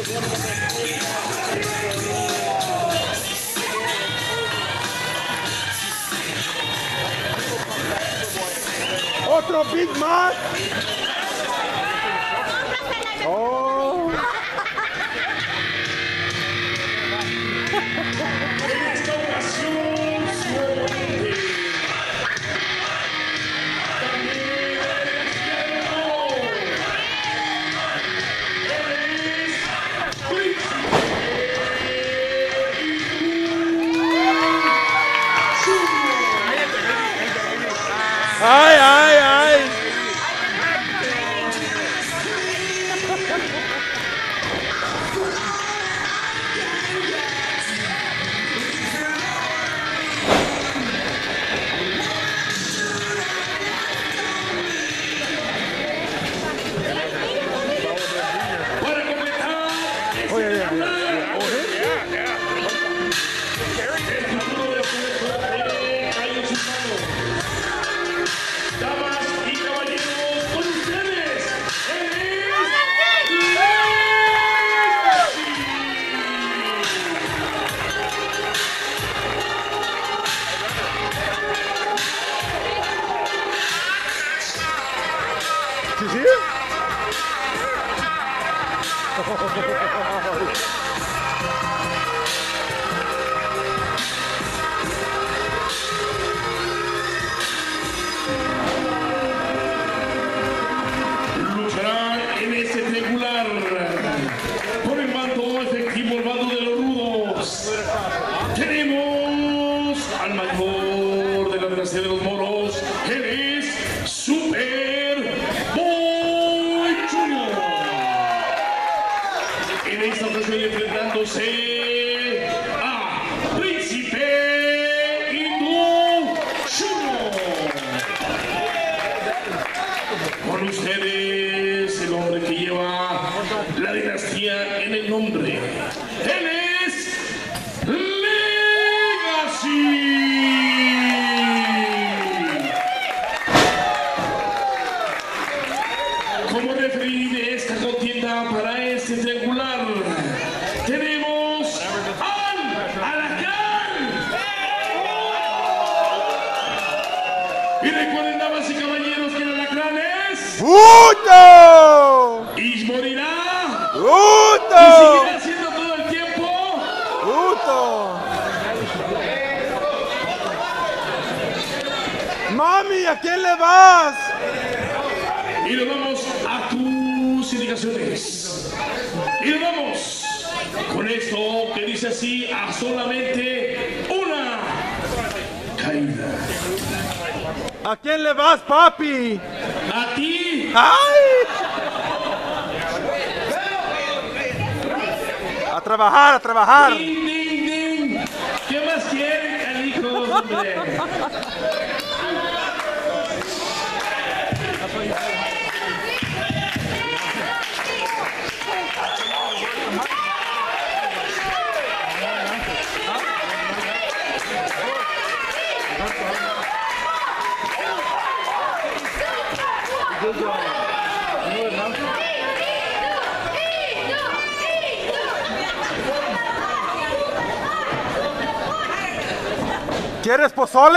Otro Big Mac. Oh. En esta ocasión, suerte. También eres ganador. Eres Príncipe Ay, ay, ay. para completar este Oye, el futuro de suerte hay en sus manos. Damas y caballeros, con ustedes, ¿Sí, sí? lucharán en este triangular por el bando efectivo, el bando de los rudos. Tenemos al mayor de la dinastía de los moros, él es Super Boy Junior. En esta ocasión enfrentándose a Príncipe Hindú Junior. Con ustedes, el hombre que lleva la dinastía en el nombre. Él es Legacy. Como referee de esta contienda para este triangular, tenemos al Alacrán. Y recuerden, damas y caballeros, que el Alacrán es... ¡Puto! Y morirá. Y ¡Puto! seguirá haciendo todo el tiempo. ¡Puto! Mami, ¿a quién le vas? Y nos vamos a tus indicaciones. Y nos vamos con esto que dice así: a solamente una caída. ¿A quién le vas, papi? A ti. ¡Ay! A trabajar, a trabajar. Ding, ding, ding. ¿Qué más quieren, canijos, hombre? ¿Quieres pozole?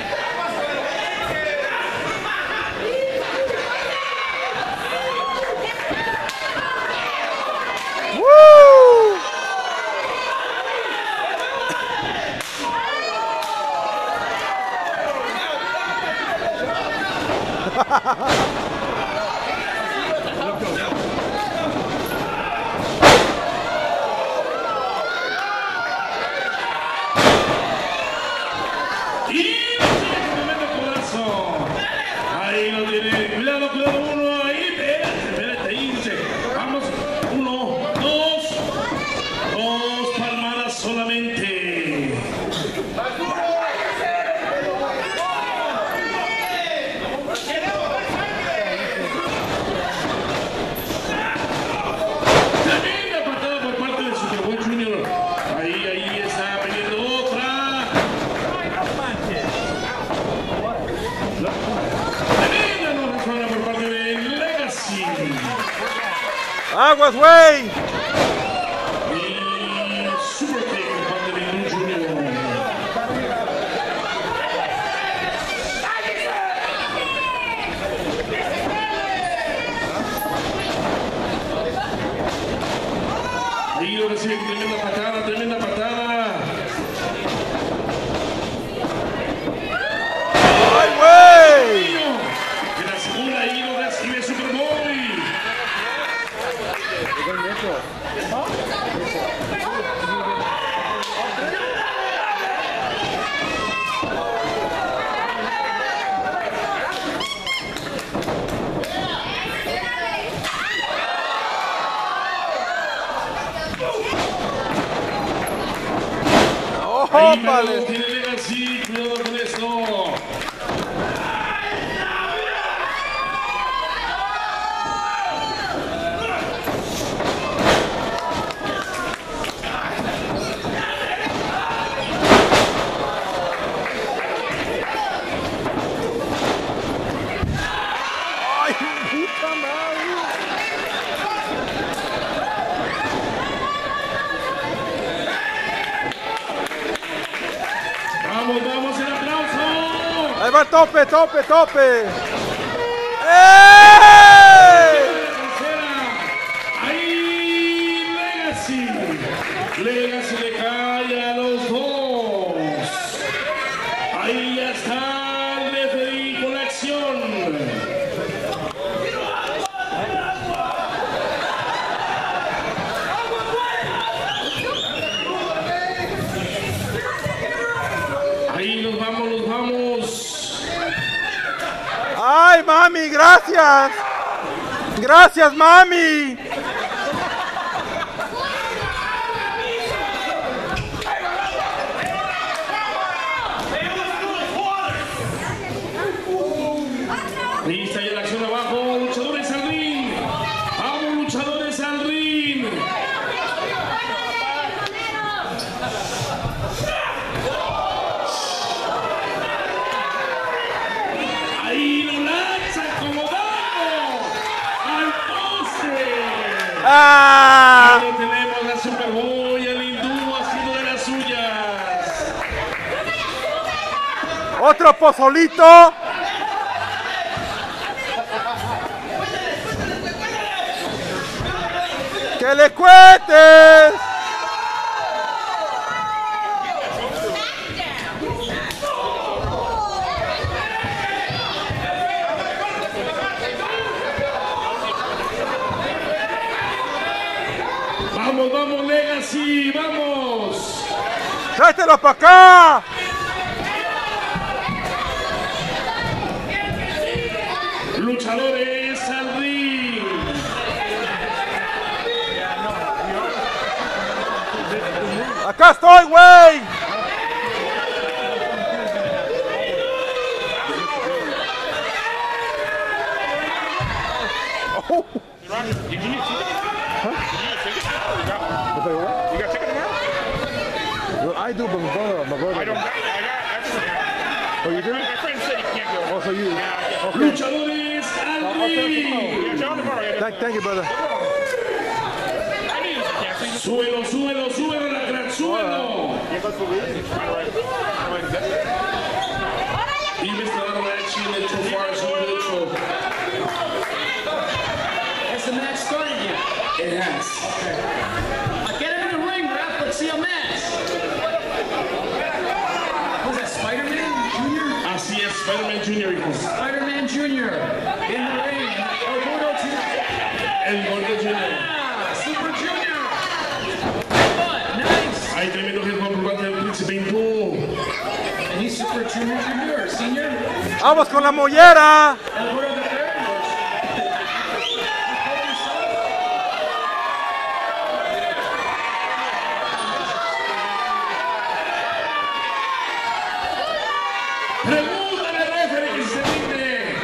¡Woo! Y tremendo codazo. Ahí lo tiene. Cuidado, cuidado, uno ahí. Espérate, ahí dice. Vamos. Uno, dos palmadas solamente. Tremenda patada por parte de Superboy Junior. Ahí está peleando otra. Tremenda no resbala por parte de Legacy. ¡Aguas, güey! lo recibe con tremenda patada, tremenda patada. ¡Ay, güey! Que la segunda ahí lo recibe Superboy. Ahí ¡Ópale! tiene Legacy, cuidado con esto. ¡Ay, puta madre! Vamos, vamos, el aplauso. Ahí va, tope, tope, tope. ¡Eh! Ahí Legacy. Legacy le cae a los dos. Ahí ya está el referee con la acción. Ahí nos vamos, nos vamos. ¡Ay, mami, gracias! ¡Gracias, mami! Lista ya la acción abajo, luchadores al ring. Vamos, luchadores al ring. Ahí lo lanza acomodado al poste. ¡Ah! Ahí lo tenemos, la Superboy, el hindú haciendo de las suyas. ¡Otro pozolito! ¡Que le cuentes! Vamos, vamos, Legacy, vamos. ¡Tráetelo para acá! Luchadores al ring. ¡Acá estoy, güey! Oh. Did you need a ticket? Huh? Did you need a ticket? You got a ticket tomorrow? I do, but my brother. I got extra. Oh, you do? My friend said he can't go. Oh, so you? Yeah, Okay. Luchadores al ring. yeah, tell him tomorrow. Thank you, brother. I need his cancel. Súbelo, súbelo, súbelo, la crack, súbelo. Y me está dando action de chofar sobre el show. Has the match started yet? It has. Get him in the ring, ref. Let's see a match. Was that Spider-Man Jr.? Así es, Spider-Man Jr. hijo. Spider-Man Jr. in the ring. El Gordo Jr. El Gordo Jr. Ah, Super Jr. What? Nice. Hay tremendo hit por parte del Príncipe Hindú. And he's Super Jr. Senior. ¡Vamos con la mollera! El Gordo the third. Pregúntale al referee que se digne.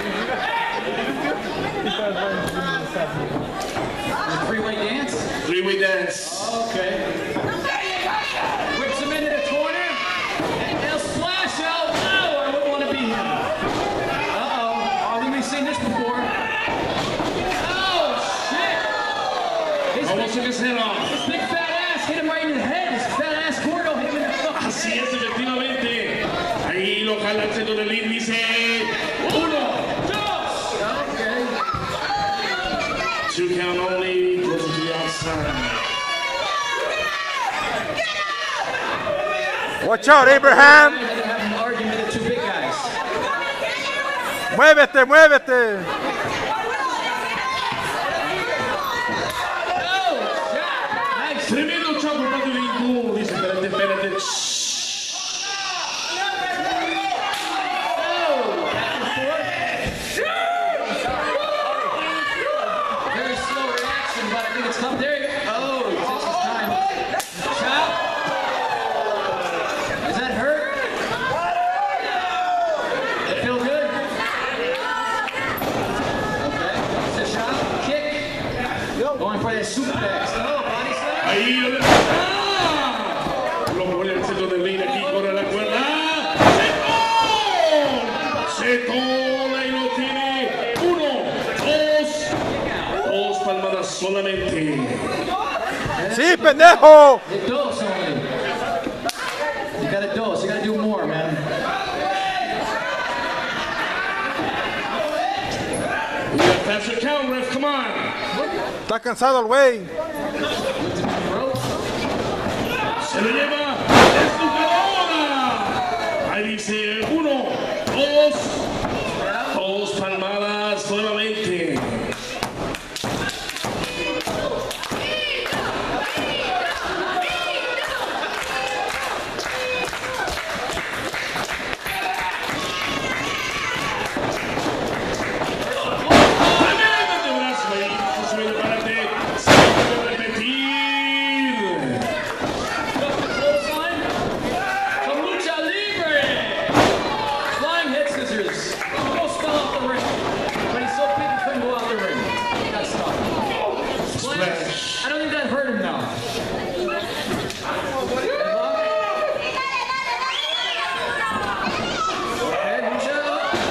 Three-way dance. Three-way dance. Okay. Whips him into the corner. And they'll splash out. No, I wouldn't want to be him. Uh-oh. Oh, we may have seen this before. Oh, shit. Vamos a hacerlo. His big fat ass hit him right in the head. His fat ass Gordo hit him in the fucking Así head. es, efectivamente. Ahí lo jala el centro del ring, dice 1, 2. Okay. 2 count only, goes to the outside. Watch out, Abraham. They're having an argument of two big guys. Muévete, muévete. Nice. Tremendo chavo por parte de Incu. Dice, espérate, espérate. Very slow reaction, but I think it's coming. There you go. Oh, he takes his time. Chop. Does that hurt? It feel good? Okay. It's a shot. Kick. Going for that suplex. Oh, body slam. Ahí lo de... ¡Ah! Lo pone al centro del ring, aquí corre la cuerda. ¡Setón! Ahí lo tiene. 1, 2 palmadas solamente. Sí, pendejo. The dose only. You gotta dose. You gotta do more, man. We got faster count, ref, come on. Está cansado el güey. Se lo lleva. ¡Es su cadena! Ahí dice 1, 2 palmadas solamente. From Lucha Libre. Flying head scissors. Almost fell off the ring. But he's so big he couldn't go out the ring. He got stuck. Splash. I don't think that hurt him now. Okay, Lucha.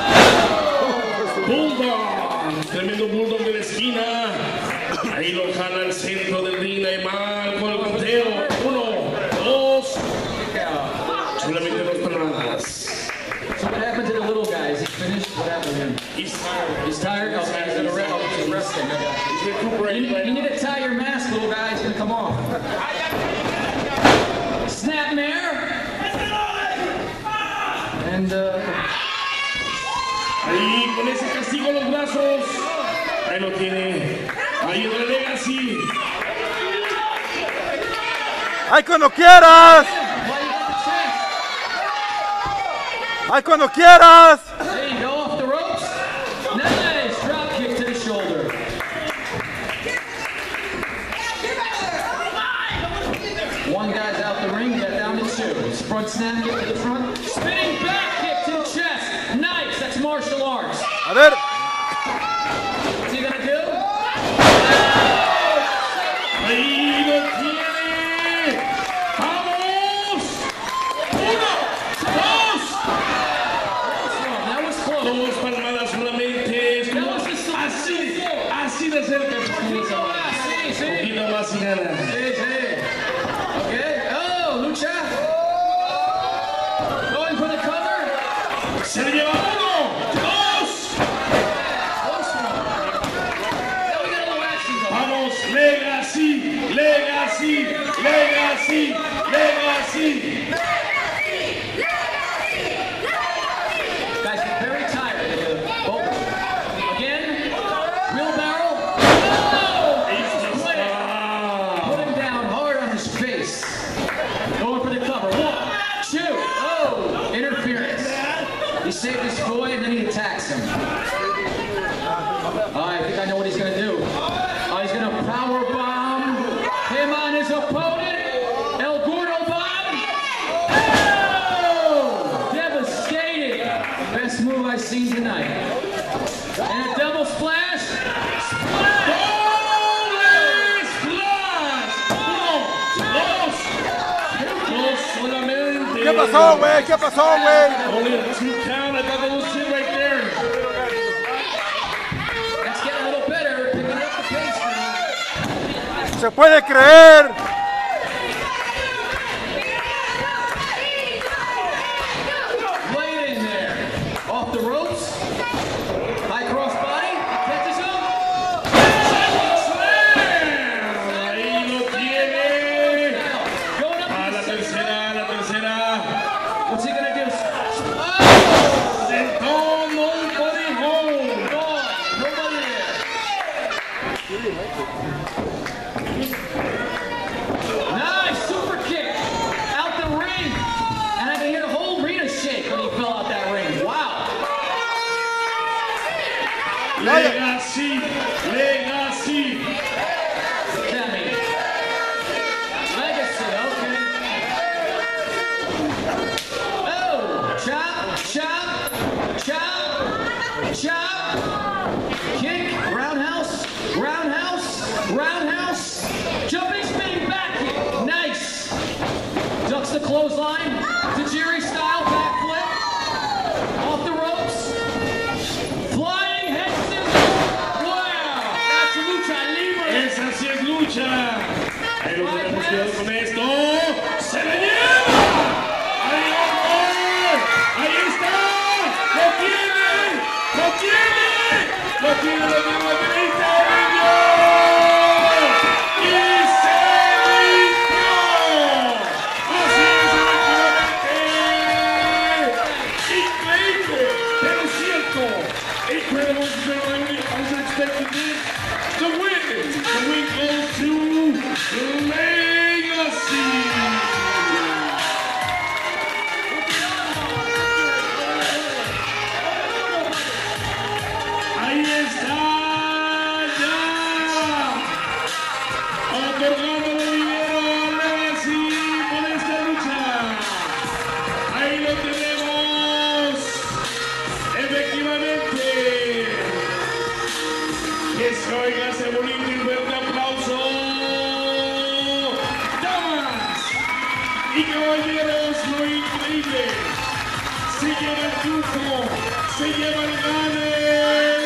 Bulldog, tremendo bulldog de la esquina. Ahí lo jala al centro del ring, ahí mal con el conteo. 1, 2, solamente 2 palmadas. So what happened to the little guy? Is he finished? What happened to him? He's tired. He's tired? Okay, he's gonna rest. Oh, he's resting. I got you. He's recuperating right You now. need to tie your mask, little guy. He's gonna come off. Snapmare. And Ahí con ese castigo en los brazos. Ahí lo tiene. Ahí en la Legacy. ¡Ay, cuando quieras! why you got the chance? ¡Ay, cuando quieras! There you go, off the ropes. Nice drop kick to the shoulder. One guy's out the ring, got down to 2. Front snap kick to the front. Spinning back kick to the chest. Nice, that's martial arts. A ver. What's he gonna do? Ahí lo tiene. ¡Vamos! 1, 2. That was close. 2 palmadas solamente. That was just Así de cerca. Sí, Un sí. poquito más y gana. Sí, sí. Okay. Oh, Lucha. Going for the cover. Se le lleva 1, 2. Close one. Now we got a little action going. Vamos, Legacy, Legacy, Legacy, Legacy. Guys get very tired. Again, wheelbarrow. Oh! Split it. Put him down hard on his face. Going for the cover. 1, 2. Oh! Interference. He saved his boy and then he attacks him. I think I know what he's going to do. He's going to power bomb him on his opponent. El Gordo bomb. Oh! Devastating. Best move I've seen tonight. And a double splash. Splash! ¡Doble splash! 1, 2 solamente. ¿Qué pasó, güey? ¿Qué pasó, güey? Only 2 count. I thought that was it right there. Let's get a little better. Picking up the pace now. Se puede creer. Lay it in there. Off the ropes. High cross body. Catches him. Ahí lo tiene. Going up A to la the center. tercera, a la tercera. clothesline, Tajiri style backflip, off the ropes, flying head scissors. Wow, that's lucha libre. Esa sí es lucha. Ahí lo tenemos, cuidado con esto. ¡Se la lleva! ¡Ahí está! ¡Ahí está! ¡Lo tiene! ¡Lo tiene! ¡Lo tiene! ¡Lo tiene! ¡Lo tiene! ¡Y se limpió! ¡Así es, efectivamente! ¡Increíble! ¡Pero cierto! Incredible, but I was expecting this. The win goes to Legacy. Ahí está, ya, otorgando el dinero a Legacy por esta lucha. Ahí lo tenemos, efectivamente. Que se oiga ese bonito y fuerte aplauso. Damas y caballeros, lo increíble. Se lleva el triunfo, se lleva el gane.